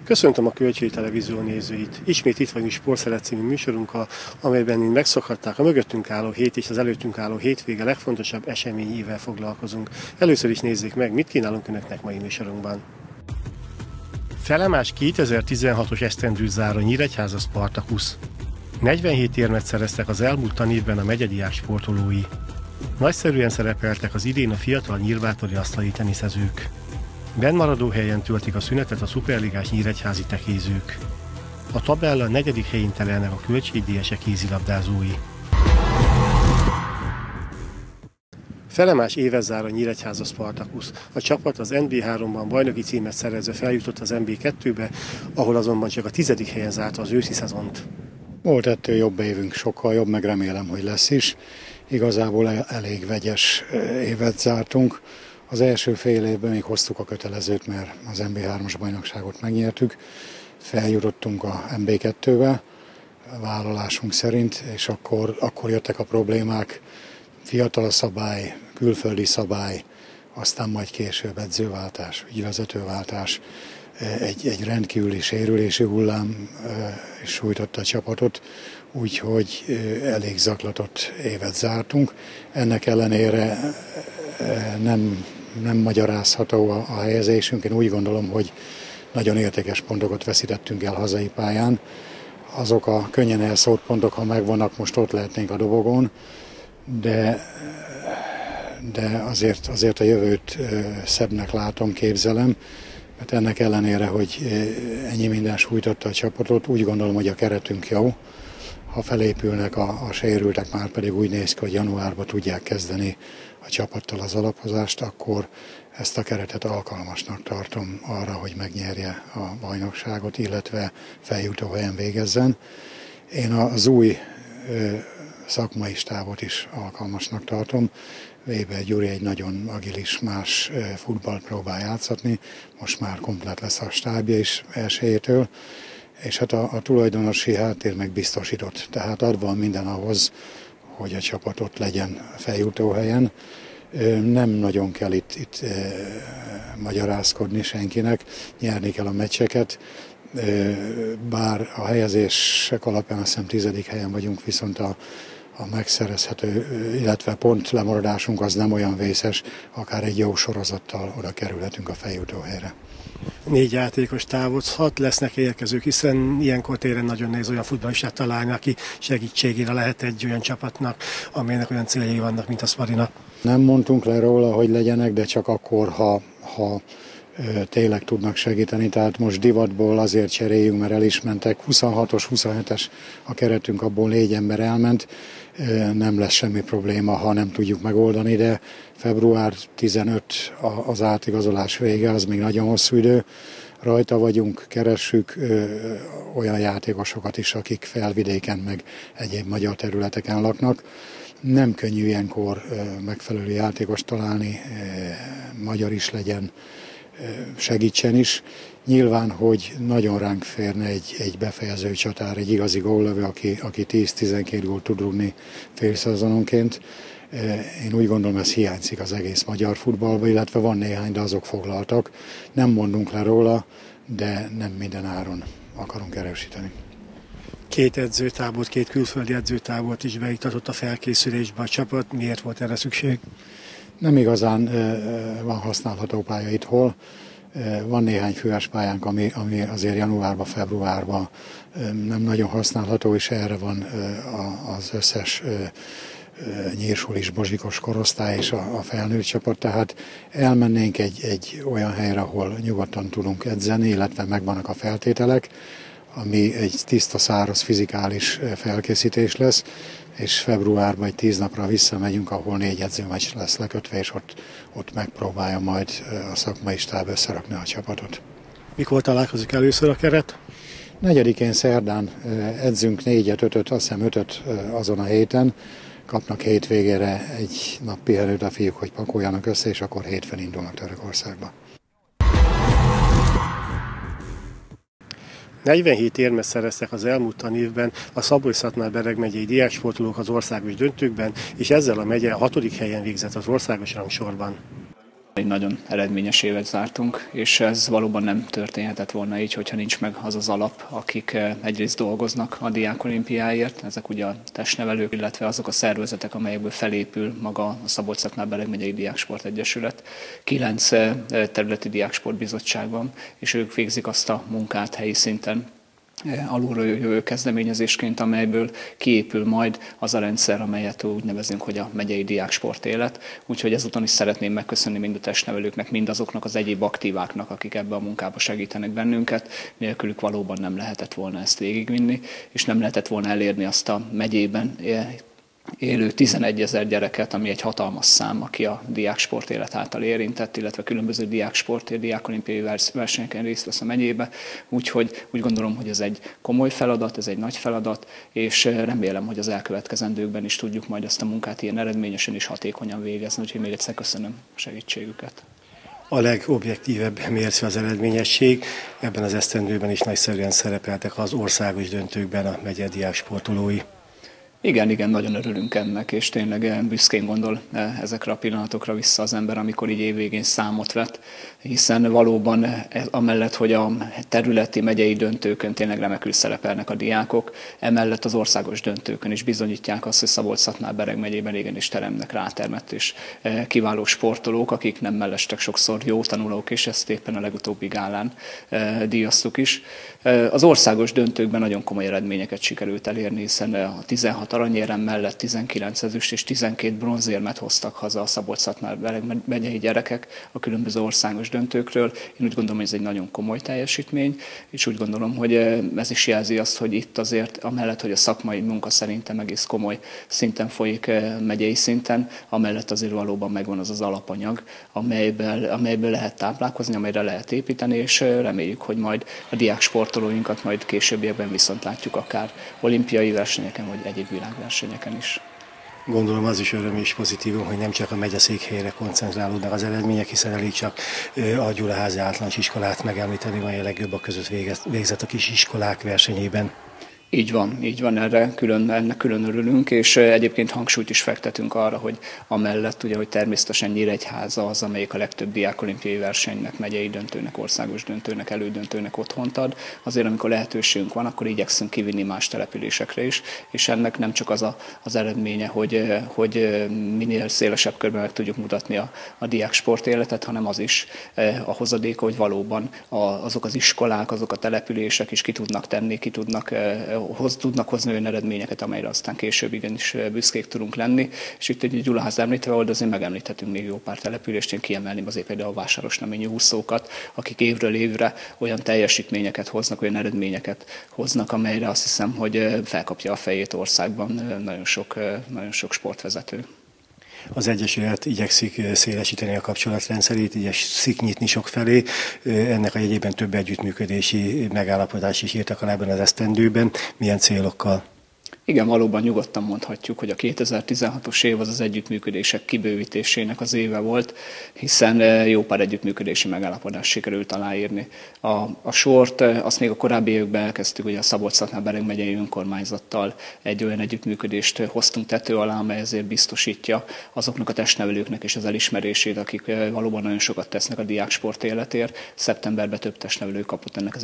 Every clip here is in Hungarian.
Köszöntöm a Kölcsei Televízió nézőit. Ismét itt vagyunk Sportszeret című műsorunkkal, amelyben mind megszokhatták a mögöttünk álló hét és az előttünk álló hétvége legfontosabb eseményével foglalkozunk. Először is nézzék meg, mit kínálunk önöknek mai műsorunkban. Felemás 2016-os esztendőt zár a Nyíregyháza Spartakusz. 47 érmet szereztek az elmúlt tanévben a megyediák sportolói. Nagyszerűen szerepeltek az idén a fiatal nyírbátori asztali teniszezők. Bennmaradó helyen töltik a szünetet a szuperligás nyíregyházi tekézők. A tabella 4. helyén telelnek a Kölcsei DS kézilabdázói. Felemás évet zár a Nyíregyháza Spartakusz. A csapat az NB3-ban bajnoki címet szerezve feljutott az NB2-be, ahol azonban csak a 10. helyen zárta az őszi szezont. Volt ettől jobb évünk, sokkal jobb, meg remélem, hogy lesz is. Igazából elég vegyes évet zártunk. Az első fél évben még hoztuk a kötelezőt, mert az NB3-as bajnokságot megnyertük. Feljutottunk a NB2-be, vállalásunk szerint, és akkor jöttek a problémák. Fiatal szabály, külföldi szabály, aztán majd később edzőváltás, ügyvezetőváltás, egy rendkívüli sérülési hullám sújtotta a csapatot, úgyhogy elég zaklatott évet zártunk. Ennek ellenére nem magyarázható a helyezésünk. Én úgy gondolom, hogy nagyon értékes pontokat veszítettünk el hazai pályán. Azok a könnyen elszórt pontok, ha megvannak, most ott lehetnénk a dobogón, de azért a jövőt szebbnek látom, képzelem, mert ennek ellenére, hogy ennyi minden sújtotta a csapatot, úgy gondolom, hogy a keretünk jó. Ha felépülnek a sérültek, már pedig úgy néz ki, hogy januárban tudják kezdeni a csapattal az alapozást, akkor ezt a keretet alkalmasnak tartom arra, hogy megnyerje a bajnokságot, illetve feljutó helyen végezzen. Én az új szakmai stábot is alkalmasnak tartom. Weber Gyuri egy nagyon agilis, más futballt próbál játszatni, most már komplett lesz a stábja is elsőjétől, és hát a tulajdonosi háttér meg biztosított, tehát adva minden ahhoz, hogy a csapat ott legyen feljutó helyen. Nem nagyon kell itt magyarázkodni senkinek, nyerni kell a meccseket, bár a helyezések alapján azt hiszem 10. helyen vagyunk, viszont a megszerezhető, illetve pont lemaradásunk az nem olyan vészes, akár egy jó sorozattal oda kerülhetünk a feljutó helyre. 4 játékos távozhat, lesznek érkezők, hiszen ilyenkor téren nagyon nehéz olyan futballistát találni, aki segítségére lehet egy olyan csapatnak, amelynek olyan céljai vannak, mint a Sparinak. Nem mondtunk le róla, hogy legyenek, de csak akkor, ha tényleg tudnak segíteni, tehát most divatból azért cseréljünk, mert el is mentek. 26-os, 27-es a keretünk, abból 4 ember elment, nem lesz semmi probléma, ha nem tudjuk megoldani, de február 15 az átigazolás vége, az még nagyon hosszú idő. Rajta vagyunk, keressük olyan játékosokat is, akik felvidéken meg egyéb magyar területeken laknak. Nem könnyű ilyenkor megfelelő játékost találni, magyar is legyen, segítsen is. Nyilván, hogy nagyon ránk férne egy befejező csatár, egy igazi góllövő, aki 10-12 gólt tud rúgni félszezononként. Én úgy gondolom, ez hiányzik az egész magyar futballba, illetve van néhány, de azok foglaltak. Nem mondunk le róla, de nem minden áron akarunk erősíteni. 2 edzőtábort, 2 külföldi edzőtábort is beiktatott a felkészülésbe a csapat. Miért volt erre szükség? Nem igazán van használható pálya itthol. Van néhány füves pályánk, ami azért januárban, februárban nem nagyon használható, és erre van az összes nyírsulis, bozsikos korosztály és a felnőtt csapat, tehát elmennénk egy olyan helyre, ahol nyugodtan tudunk edzeni, illetve megvannak a feltételek, ami egy tiszta, száraz, fizikális felkészítés lesz, és februárban egy 10 napra visszamegyünk, ahol 4 edzőmeccs lesz lekötve, és ott megpróbálja majd a szakmai stáb összerakni a csapatot. Mikor találkozik először a keret? 4-én szerdán edzünk 4-5-öt, azt hiszem 5-öt azon a héten, kapnak hétvégére egy nap pihenőt a fiúk, hogy pakoljanak össze, és akkor hétfőn indulnak Törökországba. 47 érmet szereztek az elmúlt tanévben a Szabolcs-Szatmár-Bereg megyei diáksportolók az országos döntőkben, és ezzel a megye a 6. helyen végzett az országos rangsorban. Egy nagyon eredményes évet zártunk, és ez valóban nem történhetett volna így, hogyha nincs meg az az alap, akik egyrészt dolgoznak a diákolimpiáért, ezek ugye a testnevelők, illetve azok a szervezetek, amelyekből felépül maga a Szabolcs-Szatmár-Bereg megyei Diáksport Egyesület. 9 területi diáksportbizottság van, és ők végzik azt a munkát helyi szinten, alulról jövő kezdeményezésként, amelyből kiépül majd az a rendszer, amelyet úgy nevezünk, hogy a megyei diáksport élet. Úgyhogy ezúton is szeretném megköszönni mind a testnevelőknek, mind azoknak az egyéb aktíváknak, akik ebbe a munkába segítenek bennünket. Nélkülük valóban nem lehetett volna ezt végigvinni, és nem lehetett volna elérni azt a megyében élő 11 000 gyereket, ami egy hatalmas szám, aki a diáksport élet által érintett, illetve különböző diáksportért, diákolimpiai versenyeken részt vesz a megyébe. Úgyhogy úgy gondolom, hogy ez egy komoly feladat, ez egy nagy feladat, és remélem, hogy az elkövetkezendőkben is tudjuk majd ezt a munkát ilyen eredményesen és hatékonyan végezni. Úgyhogy még egyszer köszönöm a segítségüket. A legobjektívebb mérce az eredményesség. Ebben az esztendőben is nagyszerűen szerepeltek az országos döntőkben a megye diáksportolói. Igen, nagyon örülünk ennek, és tényleg büszkén gondol ezekre a pillanatokra vissza az ember, amikor így évvégén számot vett, hiszen valóban amellett, hogy a területi megyei döntőkön tényleg remekül szerepelnek a diákok, emellett az országos döntőkön is bizonyítják azt, hogy Szabolcs-Szatmár-Bereg megyében igenis teremnek rátermett és kiváló sportolók, akik nem mellestek sokszor jó tanulók, és ezt éppen a legutóbbi gálán díjaztuk is. Az országos döntőkben nagyon komoly eredményeket sikerült elérni, hiszen a 16 aranyérem mellett 19 ezüst és 12 bronzérmet hoztak haza a Szabolcs-Szatmár-Bereg megyei gyerekek a különböző országos döntőkről. Én úgy gondolom, hogy ez egy nagyon komoly teljesítmény, és úgy gondolom, hogy ez is jelzi azt, hogy itt azért, amellett, hogy a szakmai munka szerintem egész komoly szinten folyik megyei szinten, amellett azért valóban megvan az az alapanyag, amelyből lehet táplálkozni, amelyre lehet építeni, és reméljük, hogy majd a diáksportolóinkat majd későbbiekben viszont látjuk akár olimpiai versenyeken, vagy egyéb világversenyeken is. Gondolom az is öröm és pozitívum, hogy nem csak a megyeszékhelyre koncentrálódnak az eredmények, hiszen elég csak a Gyulaházi Általános Iskolát megemlíteni, mely a legjobbak között végzett a kis iskolák versenyében. Így van, ennek külön örülünk, és egyébként hangsúlyt is fektetünk arra, hogy amellett, ugye, hogy természetesen Nyíregyháza az, amelyik a legtöbb diákolimpiai versenynek, megyei döntőnek, országos döntőnek, elődöntőnek otthont ad. Azért, amikor lehetőségünk van, akkor igyekszünk kivinni más településekre is, és ennek nem csak az eredménye, hogy minél szélesebb körben meg tudjuk mutatni a diák sportéletet, hanem az is a hozadéka, hogy valóban azok az iskolák, azok a települések is ki tudnak tenni, tudnak hozni olyan eredményeket, amelyre aztán később igenis büszkék tudunk lenni. És itt egy Gyulaház említve volt, azért megemlíthetünk még jó pár települést, én kiemelném azért például a Vásárosnaményi úszókat, akik évről évre olyan teljesítményeket hoznak, olyan eredményeket hoznak, amelyre azt hiszem, hogy felkapja a fejét országban nagyon sok sportvezető. Az Egyesület igyekszik szélesíteni a kapcsolatrendszerét, igyekszik nyitni sok felé. Ennek a jegyében több együttműködési megállapodás is írtak alá ebben az esztendőben. Milyen célokkal? Igen, valóban nyugodtan mondhatjuk, hogy a 2016-os év az együttműködések kibővítésének az éve volt, hiszen jó pár együttműködési megállapodást sikerült aláírni. A sort azt még a korábbi években elkezdtük, hogy a Szabolcs-Szatmár-Bereg megyei önkormányzattal egy olyan együttműködést hoztunk tető alá, amely ezért biztosítja azoknak a testnevelőknek és az elismerését, akik valóban nagyon sokat tesznek a diáksport életért. Szeptemberben több testnevelő kapott ennek az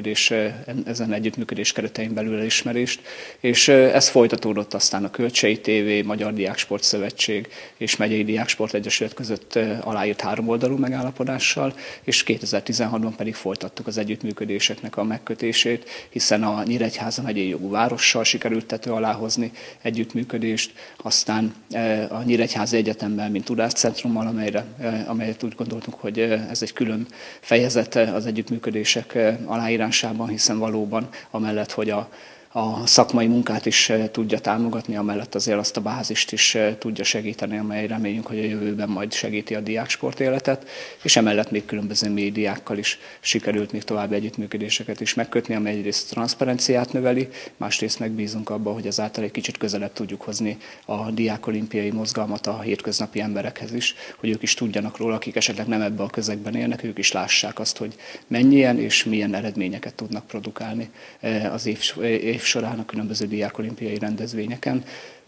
ezen együttműködés keretein belül elismerést, és ez folytatódott aztán a Kölcsei TV, Magyar Diáksport Szövetség és Megyei Diáksport Egyesület között aláírt 3 oldalú megállapodással, és 2016-ban pedig folytattuk az együttműködéseknek a megkötését, hiszen a Nyíregyháza megyei jogú várossal sikerült tető alá hozni együttműködést, aztán a Nyíregyházi Egyetemmel, mint tudáscentrummal, amelyet úgy gondoltunk, hogy ez egy külön fejezet az együttműködések aláírásában, hiszen valóban amellett, hogy a szakmai munkát is tudja támogatni, amellett azért azt a bázist is tudja segíteni, amely reméljünk, hogy a jövőben majd segíti a diáksport életet, és emellett még különböző médiákkal is sikerült még további együttműködéseket is megkötni, amely egyrészt transzparenciát növeli, másrészt megbízunk abban, hogy ezáltal egy kicsit közelebb tudjuk hozni a diákolimpiai mozgalmat a hétköznapi emberekhez is, hogy ők is tudjanak róla, akik esetleg nem ebben a közegben élnek, ők is lássák azt, hogy mennyien és milyen eredményeket tudnak produkálni az év során a különböző diákolimpiai rendezvényeken.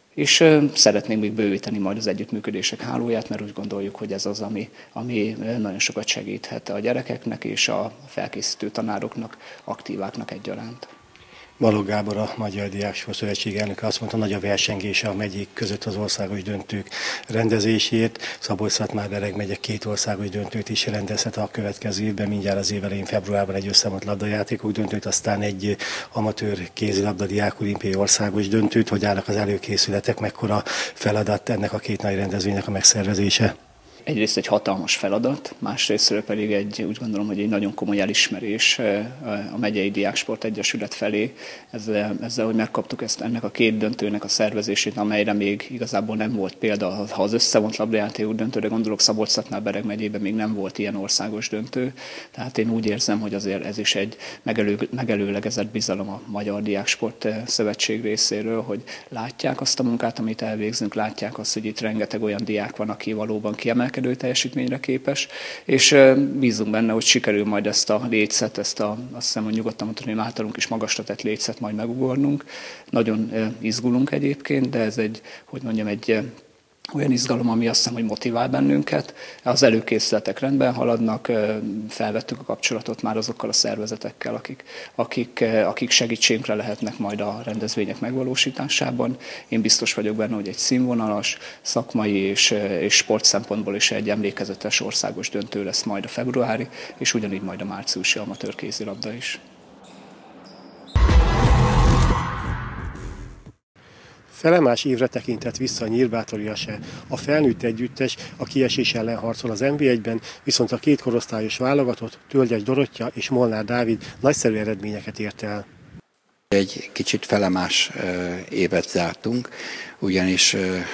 És szeretnénk még bővíteni majd az együttműködések hálóját, mert úgy gondoljuk, hogy ez az, ami nagyon sokat segíthet a gyerekeknek és a felkészítő tanároknak, aktíváknak egyaránt. Balogh Gábor, a Magyar Diáksport Szövetség elnöke azt mondta, nagy a versengése a megyék között az országos döntők rendezését. Szabolcs-Szatmár-Bereg megye 2 országos döntőt is rendezhet a következő évben, mindjárt az év elején februárban egy összemont labdajátékok döntőt, aztán egy amatőr kézilabda diák olimpiai országos döntőt. Hogy állnak az előkészületek, mekkora feladat ennek a 2 nagy rendezvénynek a megszervezése? Egyrészt egy hatalmas feladat, másrésztről pedig úgy gondolom, hogy egy nagyon komoly elismerés a Megyei Diáksport Egyesület felé, ezzel, hogy megkaptuk ennek a 2 döntőnek a szervezését, amelyre még igazából nem volt példa. Ha az összevont labdajátékok döntőre gondolok, Szabolcs-Szatmár-Bereg megyében még nem volt ilyen országos döntő. Tehát én úgy érzem, hogy azért ez is egy megelőlegezett bizalom a Magyar Diáksport Szövetség részéről, hogy látják azt a munkát, amit elvégzünk, látják azt, hogy itt rengeteg olyan diák van, aki valóban kiemelkedő teljesítményre képes, és bízunk benne, hogy sikerül majd ezt a létszet, azt hiszem, hogy nyugodtan mondani, hogy általunk is magasra tett létszet majd megugornunk. Nagyon izgulunk egyébként, de ez egy olyan izgalom, ami azt hiszem, hogy motivál bennünket. Az előkészületek rendben haladnak, felvettük a kapcsolatot már azokkal a szervezetekkel, akik segítségünkre lehetnek majd a rendezvények megvalósításában. Én biztos vagyok benne, hogy egy színvonalas, szakmai és sport szempontból is egy emlékezetes országos döntő lesz majd a februári, és ugyanígy majd a márciusi amatőr kézilabda is. Felemás évre tekintett vissza a Nyírbátori Ase. A felnőtt együttes a kiesés ellen harcol az NB1-ben, viszont a 2 korosztályos válogatott, Tölgyes Dorottya és Molnár Dávid nagyszerű eredményeket ért el. Egy kicsit felemás évet zártunk, ugyanis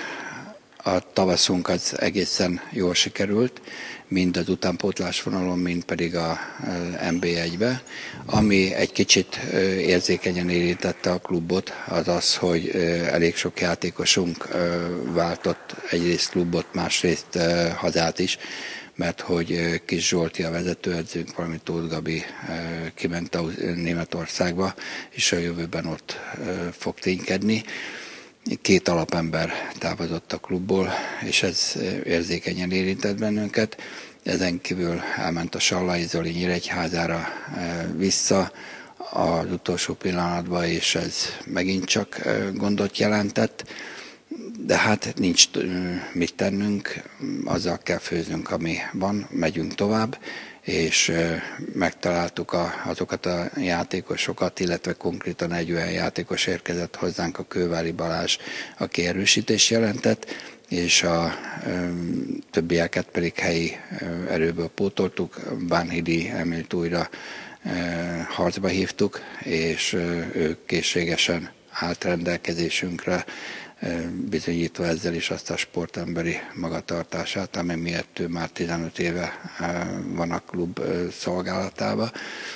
a tavaszunk az egészen jól sikerült, mind az utánpótlás vonalon, mind pedig a NB1-be. Ami egy kicsit érzékenyen érintette a klubot, az az, hogy elég sok játékosunk váltott egyrészt klubot, másrészt hazát is, mert hogy Kis Zsolti a vezetőedzőnk, valamint Tóth Gabi kiment Németországba, és a jövőben ott fog ténykedni. 2 alapember távozott a klubból, és ez érzékenyen érintett bennünket. Ezen kívül elment a Sallai Zoli Nyíregyházára vissza az utolsó pillanatban, és ez megint csak gondot jelentett. De hát nincs mit tennünk, azzal kell főznünk, ami van, megyünk tovább, és megtaláltuk azokat a játékosokat, illetve konkrétan egy olyan játékos érkezett hozzánk, a Kővári Balázs, aki erősítést jelentett, és a többieket pedig helyi erőből pótoltuk. Bánhidi Emilt újra harcba hívtuk, és ő készségesen állt rendelkezésünkre, bizonyítva ezzel is azt a sportemberi magatartását, ami miatt ő már 15 éve van a klub szolgálatában.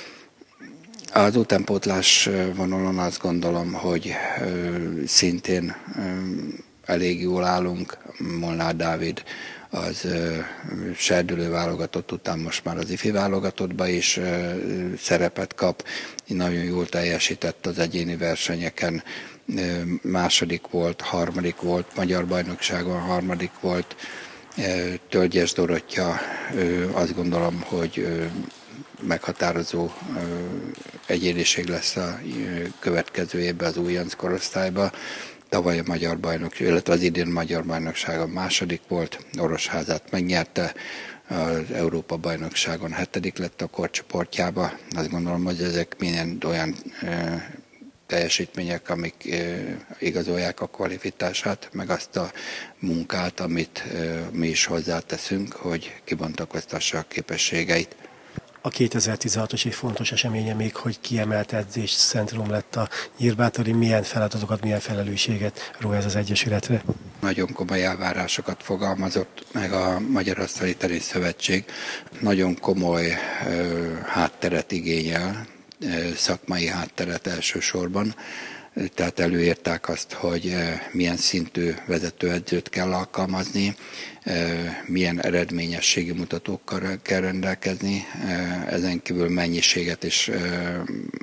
Az utánpótlás vonalon azt gondolom, hogy szintén elég jól állunk. Molnár Dávid az serdülő válogatott után most már az ifi válogatottba is szerepet kap. Nagyon jól teljesített az egyéni versenyeken, második volt, harmadik volt, magyar bajnokságon harmadik volt. Tölgyes Dorottya, azt gondolom, hogy meghatározó egyéniség lesz a következő évben az újonc korosztályban. Tavaly a magyar bajnokság, illetve az idén magyar bajnokságon második volt, Orosházát megnyerte, az Európa bajnokságon 7. lett a korcsoportjába. Azt gondolom, hogy ezek minden olyan teljesítmények, amik igazolják a kvalifikálását, meg azt a munkát, amit mi is hozzáteszünk, hogy kibontakoztassa a képességeit. A 2016-os év fontos eseménye még, hogy kiemelt edzéscentrum lett a Nyírbátori. Milyen feladatokat, milyen felelősséget ró ez az egyesületre? Nagyon komoly elvárásokat fogalmazott meg a Magyar Asztali Tenisz Szövetség. Nagyon komoly hátteret igényel, szakmai hátteret elsősorban. Tehát előírták azt, hogy milyen szintű vezetőedzőt kell alkalmazni, milyen eredményességi mutatókkal kell rendelkezni, ezen kívül mennyiséget is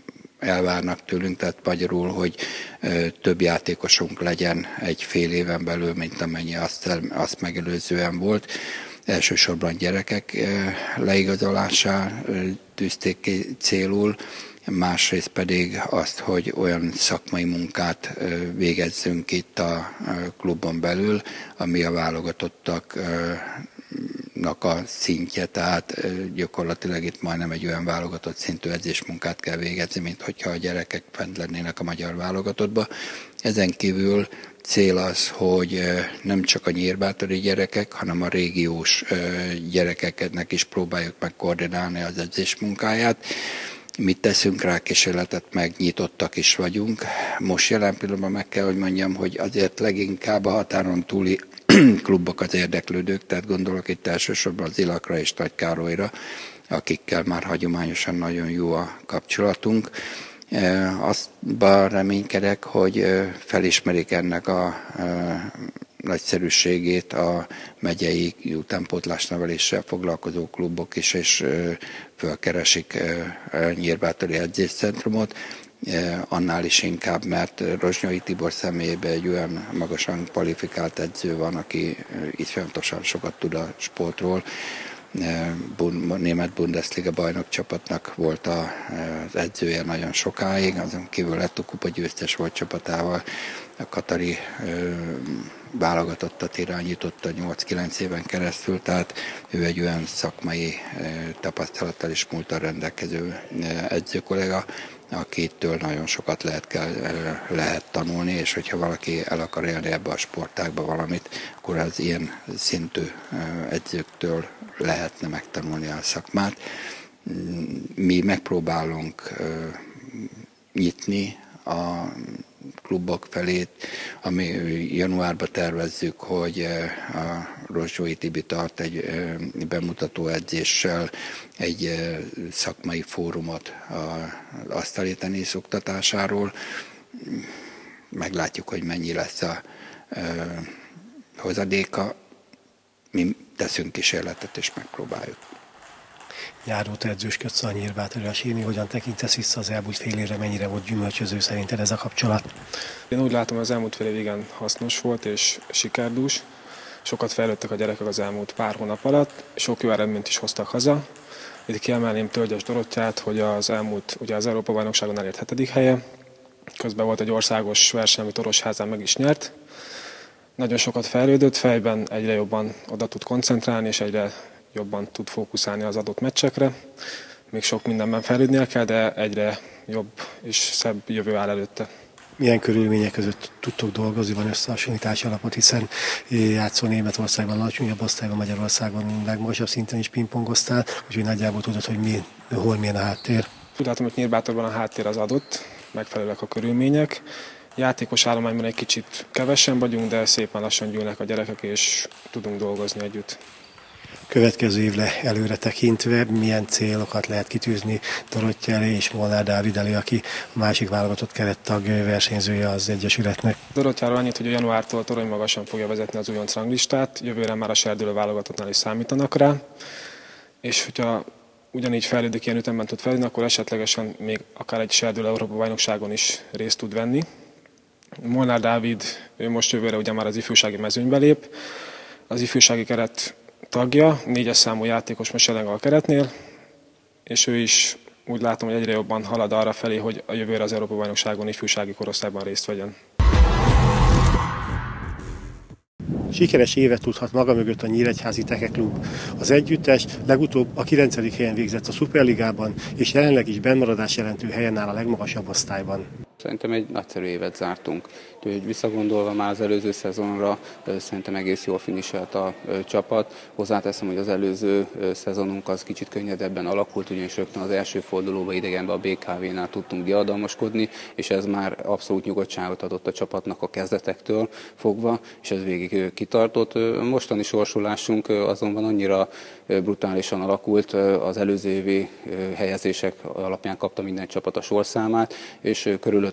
elvárnak tőlünk, tehát magyarul, hogy több játékosunk legyen egy fél éven belül, mint amennyi azt megelőzően volt. Elsősorban gyerekek leigazolását tűzték ki célul, másrészt pedig azt, hogy olyan szakmai munkát végezzünk itt a klubon belül, ami a válogatottaknak a szintje, tehát gyakorlatilag itt majdnem egy olyan válogatott szintű edzésmunkát kell végezni, mint hogyha a gyerekek bent lennének a magyar válogatottba. Ezen kívül cél az, hogy nem csak a nyírbátori gyerekek, hanem a régiós gyerekeknek is próbáljuk meg koordinálni az edzésmunkáját. Mit teszünk rá kísérletet, megnyitottak is vagyunk. Most jelen pillanatban meg kell, hogy mondjam, hogy azért leginkább a határon túli klubok az érdeklődők, tehát gondolok itt elsősorban az Ilakra és Nagykárolyra, akikkel már hagyományosan nagyon jó a kapcsolatunk. Aztban reménykedek, hogy felismerik ennek a nagyszerűségét a megyei utánpótlásneveléssel foglalkozó klubok is, és fölkeresik a Nyírbátori Edzéscentrumot. Annál is inkább, mert Rozsnyai Tibor személyében egy olyan magasan kvalifikált edző van, aki iszonyatosan sokat tud a sportról. Német Bundesliga bajnokcsapatnak volt az edzője nagyon sokáig, azon kívül lett a kupagyőztes volt csapatával, a katari válogatottat irányította 8-9 éven keresztül, tehát ő egy olyan szakmai tapasztalattal és múlttal rendelkező edzőkollega, akitől nagyon sokat lehet tanulni, és hogyha valaki el akar élni ebbe a sportágba valamit, akkor az ilyen szintű edzőktől lehetne megtanulni a szakmát. Mi megpróbálunk nyitni a klubok felé, ami januárban tervezzük, hogy a Rozsnyói Tibi tart egy bemutató edzéssel egy szakmai fórumot az asztali tenisz oktatásáról. Meglátjuk, hogy mennyi lesz a hozadéka. Mi teszünk kísérletet és megpróbáljuk. Nyár óta edzősködsz a Nyírbátori Síni, hogyan tekintesz vissza az elmúlt fél évre, mennyire volt gyümölcsöző szerinted ez a kapcsolat? Én úgy látom, hogy az elmúlt fél év igen hasznos volt és sikerdús. Sokat fejlődtek a gyerekek az elmúlt pár hónap alatt, sok jó eredményt is hoztak haza. Itt kiemelném Tölgyes Dorottyát, hogy az elmúlt, ugye az Európa-bajnokságon elért 7. helye. Közben volt egy országos verseny, amit Orosházán meg is nyert. Nagyon sokat fejlődött, fejben egyre jobban oda tud koncentrálni, és egyre jobban tud fókuszálni az adott meccsekre. Még sok mindenben fejlődnie kell, de egyre jobb és szebb jövő áll előtte. Milyen körülmények között tudtok dolgozni, van összehasonlítási alapot, hiszen játszol Németországban, alacsonyabb osztályban, Magyarországon legmagasabb szinten is pingpongoztál, úgyhogy nagyjából tudod, hogy hol milyen a háttér. Úgy látom, hogy Nyírbátorban a háttér az adott, megfelelőek a körülmények. Játékos állományban egy kicsit kevesen vagyunk, de szépen lassan gyűlnek a gyerekek, és tudunk dolgozni együtt. Következő évre előre tekintve milyen célokat lehet kitűzni Dorotty elé és Molnár Dávid elé, aki a másik válogatott kerettag versenyzője az Egyesületnek? Dorottyáról annyit, hogy a januártól torony magasan fogja vezetni az újonc ranglistát, jövőre már a serdülő válogatottnál is számítanak rá, és hogyha ugyanígy fejlődik, ilyen ütemben tud fejlődni, akkor esetlegesen még akár egy serdülő Európa-bajnokságon is részt tud venni. Molnár Dávid, ő most jövőre ugye már az ifjúsági mezőnybe lép, az ifjúsági keret tagja, 4-es számú játékos most jelenleg a keretnél, és ő is úgy látom, hogy egyre jobban halad arra felé, hogy a jövőre az Európa-bajnokságon ifjúsági korosztályban részt vegyen. Sikeres évet tudhat maga mögött a Nyíregyházi Teke Klub. Az együttes legutóbb a 9. helyen végzett a Szuperligában, és jelenleg is bennmaradás jelentő helyen áll a legmagasabb osztályban. Szerintem egy nagyszerű évet zártunk. Úgyhogy visszagondolva már az előző szezonra, szerintem egész jól finiselt a csapat. Hozzáteszem, hogy az előző szezonunk az kicsit könnyedebben alakult, ugyanis rögtön az első fordulóban idegenben a BKV-nál tudtunk diadalmaskodni, és ez már abszolút nyugodtságot adott a csapatnak a kezdetektől fogva, és ez végig kitartott. Mostani sorsolásunk azonban annyira brutálisan alakult, az előző évi helyezések alapján kapta minden csapat a sorszámát, és körülöttünk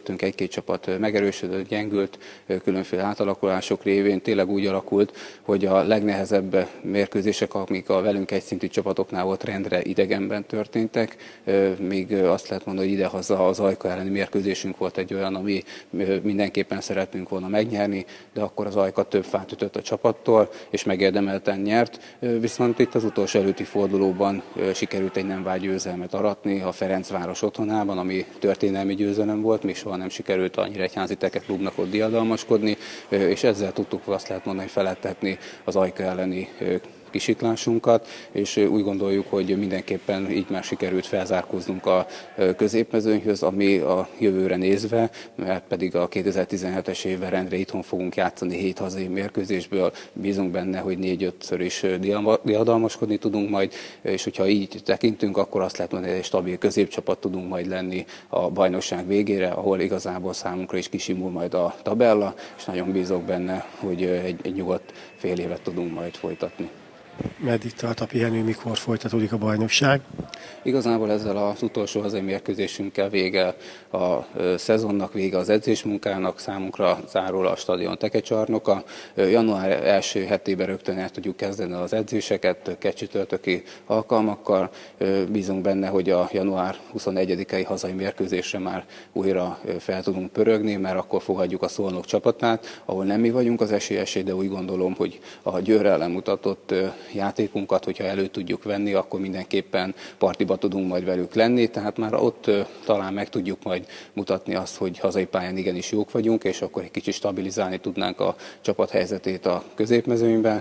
jöttünk, egy-két csapat megerősödött, gyengült, különféle átalakulások révén tényleg úgy alakult, hogy a legnehezebb mérkőzések, amik a velünk egyszintű csapatoknál volt, rendre idegenben történtek, míg azt lehet mondani, hogy idehaza az Ajka elleni mérkőzésünk volt egy olyan, ami mindenképpen szeretnünk volna megnyerni, de akkor az Ajka több fát ütött a csapattól, és megérdemelten nyert. Viszont itt az utolsó előtti fordulóban sikerült egy nem vágy győzelmet aratni a Ferencváros otthonában, ami történelmi győzelem volt, még soha nem sikerült a Nyíregyházi Teke klubnak ott diadalmaskodni, és ezzel tudtuk azt lehet mondani, felettetni az Ajka elleni kisiklásunkat, és úgy gondoljuk, hogy mindenképpen így már sikerült felzárkóznunk a középmezőnyhöz, ami a jövőre nézve, mert pedig a 2017-es évben rendre itthon fogunk játszani 7 hazai mérkőzésből, bízunk benne, hogy 4-5-ször is diadalmaskodni tudunk majd, és hogyha így tekintünk, akkor azt lehet mondani, hogy egy stabil középcsapat tudunk majd lenni a bajnokság végére, ahol igazából számunkra is kisimul majd a tabella, és nagyon bízok benne, hogy egy nyugodt fél évet tudunk majd folytatni. Meddig tart a pihenő, mikor folytatódik a bajnokság? Igazából ezzel az utolsó hazai mérkőzésünkkel vége a szezonnak, vége az edzésmunkának, számunkra zárul a stadion tekecsarnoka. Január első hetében rögtön el tudjuk kezdeni az edzéseket, csütörtöki alkalmakkal. Bízunk benne, hogy a január 21-i hazai mérkőzésre már újra fel tudunk pörögni, mert akkor fogadjuk a Szolnok csapatát, ahol nem mi vagyunk az esélyesé, de úgy gondolom, hogy a Győr ellen mutatott játékunkat, hogyha elő tudjuk venni, akkor mindenképpen partiba tudunk majd velük lenni, tehát már ott talán meg tudjuk majd mutatni azt, hogy hazai pályán igenis jók vagyunk, és akkor egy kicsit stabilizálni tudnánk a csapat helyzetét a középmezőnyben,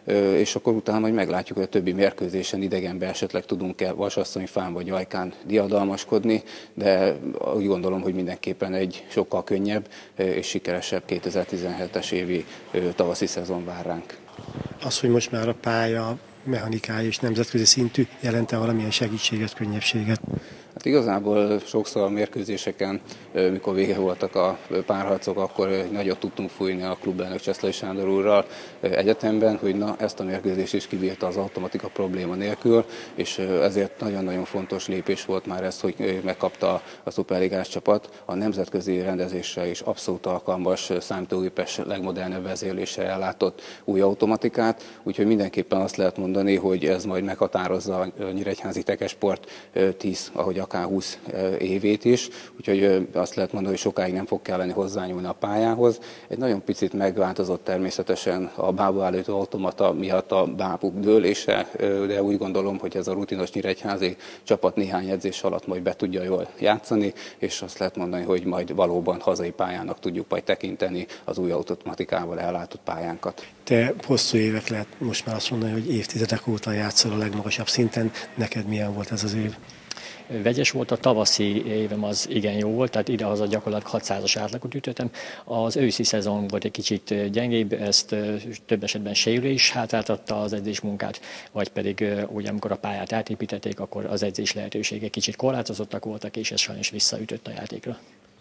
és akkor utána majd meglátjuk, hogy a többi mérkőzésen idegenben esetleg tudunk-e Vasasszonyfán vagy Ajkán diadalmaskodni, de úgy gondolom, hogy mindenképpen egy sokkal könnyebb és sikeresebb 2017-es évi tavaszi szezon vár ránk. Az, hogy most már a pálya mechanikája és nemzetközi szintű, jelente valamilyen segítséget, könnyebbséget? Hát igazából sokszor a mérkőzéseken, mikor vége voltak a párharcok, akkor nagyot tudtunk fújni a klubelnök Cseszlai Sándor úrral egyetemben, hogy na, ezt a mérkőzést is kibírta az automatika probléma nélkül, és ezért nagyon-nagyon fontos lépés volt már ez, hogy megkapta a szuperligás csapat a nemzetközi rendezésre is abszolút alkalmas, számítógépes, legmodernebb vezérléssel ellátott új automatikát, úgyhogy mindenképpen azt lehet mondani, hogy ez majd meghatározza a Nyíregyházi Tekesport 10, ahogy akár 20 évét is, úgyhogy azt lehet mondani, hogy sokáig nem fog kelleni hozzányúlni a pályához. Egy nagyon picit megváltozott természetesen a bábúállító automata miatt a bábuk dőlése, de úgy gondolom, hogy ez a rutinos nyíregyházi csapat néhány edzés alatt majd be tudja jól játszani, és azt lehet mondani, hogy majd valóban hazai pályának tudjuk majd tekinteni az új automatikával ellátott pályánkat. Te hosszú évek lehet most már azt mondani, hogy évtizedek óta játszol a legmagasabb szinten. Neked milyen volt ez az év? Vegyes volt, a tavaszi évem az igen jó volt, tehát idehaza gyakorlatilag 600-as átlagot ütöttem. Az őszi szezon volt egy kicsit gyengébb, ezt több esetben sérülés hátráltatta az edzésmunkát, vagy pedig úgy, amikor a pályát átépítették, akkor az edzés lehetőségek kicsit korlátozottak voltak, és ez sajnos visszaütött a játékra.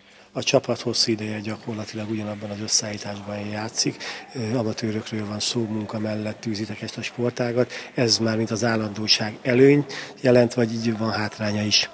A csapat hosszú ideje gyakorlatilag ugyanabban az összeállításban játszik. Amatőrökről van szó, munka mellett tűzitek ezt a sportágat. Ez már mint az állandóság előny jelent, vagy így van hátránya is?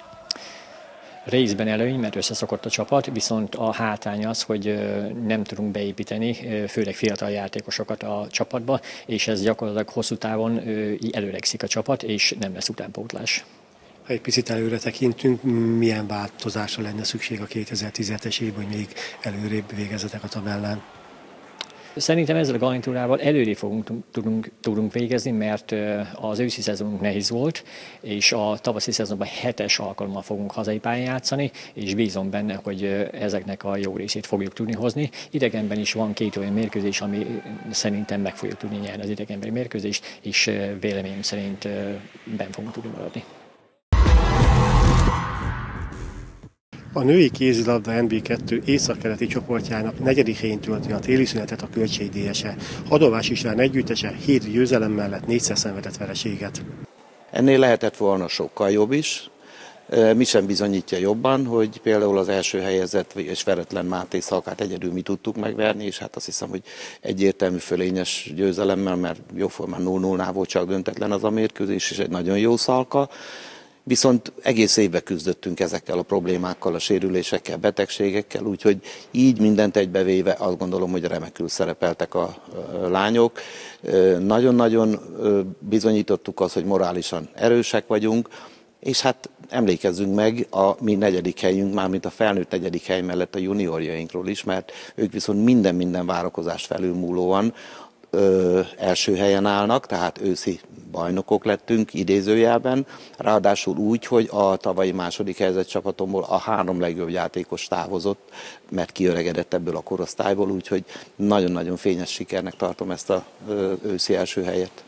Részben előny, mert összeszokott a csapat, viszont a hátrány az, hogy nem tudunk beépíteni, főleg fiatal játékosokat a csapatba, és ez gyakorlatilag hosszú távon előregszik a csapat, és nem lesz utánpótlás. Ha egy picit előre tekintünk, milyen változásra lenne szükség a 2017-es évben, hogy még előrébb végezzetek a tabellán? Szerintem ezzel a garnitúrával előrébb tudunk végezni, mert az őszi szezonunk nehéz volt, és a tavaszi szezonban 7-es alkalommal fogunk hazai pályán játszani, és bízom benne, hogy ezeknek a jó részét fogjuk tudni hozni. Idegenben is van 2 olyan mérkőzés, ami szerintem meg fogjuk tudni nyerni az idegenbeli mérkőzést, és véleményem szerint benn fogunk tudni maradni. A női kézilabda NB2 északkeleti csoportjának 4. helyén tölti a téli szünetet a költségdíjese. Hadovás István együttese 7 győzelem mellett 4-szer szenvedett vereséget. Ennél lehetett volna sokkal jobb is. Mi sem bizonyítja jobban, hogy például az első helyezett és veretlen Máté Szalkát egyedül mi tudtuk megverni, és hát azt hiszem, hogy egyértelmű fölényes győzelemmel, mert jóformán 0-0-nál volt csak döntetlen az a mérkőzés, és egy nagyon jó Szalka. Viszont egész évben küzdöttünk ezekkel a problémákkal, a sérülésekkel, betegségekkel, úgyhogy így mindent egybevéve azt gondolom, hogy remekül szerepeltek a lányok. Nagyon-nagyon bizonyítottuk azt, hogy morálisan erősek vagyunk, és hát emlékezzünk meg a mi 4. helyünk, mármint a felnőtt 4. hely mellett a juniorjainkról is, mert ők viszont minden várakozást felülmúlóan első helyen állnak, tehát őszi bajnokok lettünk idézőjelben, ráadásul úgy, hogy a tavalyi 2. helyezett csapatomból a 3 legjobb játékos távozott, mert kiöregedett ebből a korosztályból, úgyhogy nagyon-nagyon fényes sikernek tartom ezt az őszi első helyet.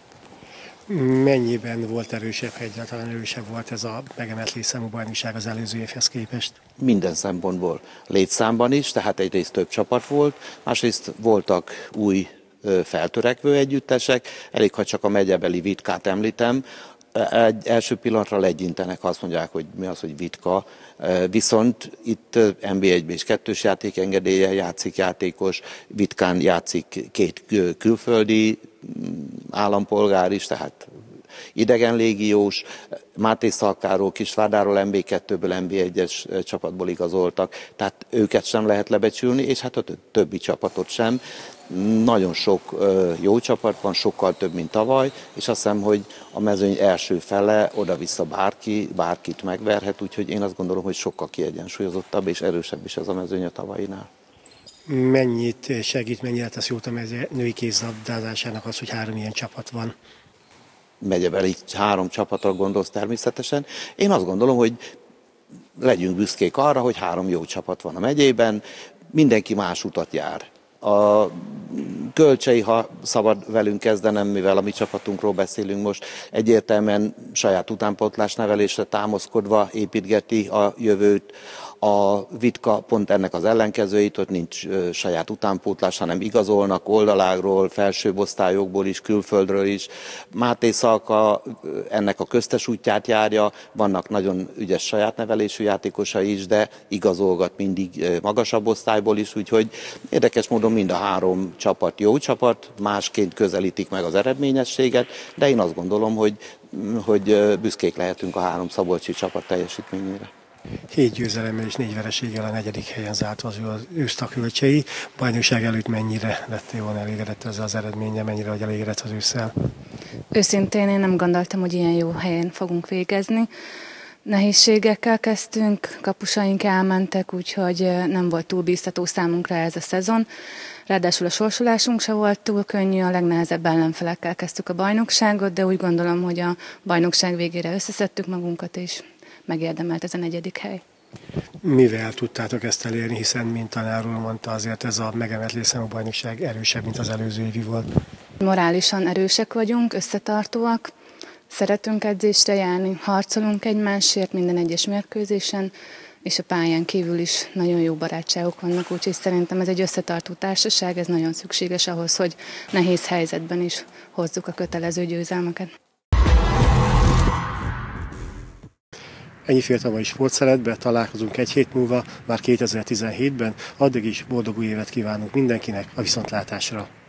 Mennyiben volt erősebb, egyáltalán erősebb volt ez a megemelt létszámú bajnokság az előző évhez képest? Minden szempontból. Létszámban is, tehát egyrészt több csapat volt, másrészt voltak új feltörekvő együttesek, elég, ha csak a megyebeli Vitkát említem, első pillanatra legyintenek, ha azt mondják, hogy mi az, hogy Vitka, viszont itt NB1-ben is 2-s játékengedéllyel játszik játékos, Vitkán játszik 2 külföldi állampolgár is, tehát idegen légiós, Máté Szalkáról, Kisvárdáról NB2-ből NB1-es csapatból igazoltak, tehát őket sem lehet lebecsülni, és hát a többi csapatot sem. Nagyon sok jó csapat van, sokkal több, mint tavaly, és azt hiszem, hogy a mezőny első fele oda-vissza bárkit megverhet, úgyhogy én azt gondolom, hogy sokkal kiegyensúlyozottabb és erősebb is ez a mezőny a tavalyinál. Mennyit segít, mennyire tesz jót a női kézlabdázásának az, hogy 3 ilyen csapat van? Megyebeli 3 csapatra gondolsz természetesen. Én azt gondolom, hogy legyünk büszkék arra, hogy 3 jó csapat van a megyében, mindenki más utat jár. A Kölcsei, ha szabad velünk kezdenem, mivel a mi csapatunkról beszélünk most, egyértelműen saját utánpótlás nevelésre támaszkodva építgeti a jövőt. A Vitka pont ennek az ellenkezőjét, ott nincs saját utánpótlás, hanem igazolnak oldalágról, felsőbb osztályokból is, külföldről is. Máté Szalka ennek a köztes útját járja, vannak nagyon ügyes saját nevelésű játékosai is, de igazolgat mindig magasabb osztályból is, úgyhogy érdekes módon mind a 3 csapat jó csapat, másként közelítik meg az eredményességet, de én azt gondolom, hogy büszkék lehetünk a 3 szabolcsi csapat teljesítményére. 7 győzelemmel és 4 vereséggel a 4. helyen zárt az őszt a Kölcsei. Bajnokság előtt mennyire lettél volna elégedett ezzel az eredménye, mennyire vagy elégedett az ősszel? Őszintén én nem gondoltam, hogy ilyen jó helyen fogunk végezni. Nehézségekkel kezdtünk, kapusaink elmentek, úgyhogy nem volt túl bíztató számunkra ez a szezon. Ráadásul a sorsolásunk se volt túl könnyű, a legnehezebb ellenfelekkel kezdtük a bajnokságot, de úgy gondolom, hogy a bajnokság végére összeszedtük magunkat, és megérdemelt ez a 4. hely. Mivel tudtátok ezt elérni, hiszen, mint tanár úr mondta, azért ez a megemelt létszámú bajnokság erősebb, mint az előző évi volt? Morálisan erősek vagyunk, összetartóak, szeretünk edzésre járni, harcolunk egymásért minden egyes mérkőzésen, és a pályán kívül is nagyon jó barátságok vannak, úgyhogy szerintem ez egy összetartó társaság, ez nagyon szükséges ahhoz, hogy nehéz helyzetben is hozzuk a kötelező győzelmeket. Ennyi fért a mai sportszeletben, találkozunk egy hét múlva, már 2017-ben, addig is boldog új évet kívánunk mindenkinek, a viszontlátásra!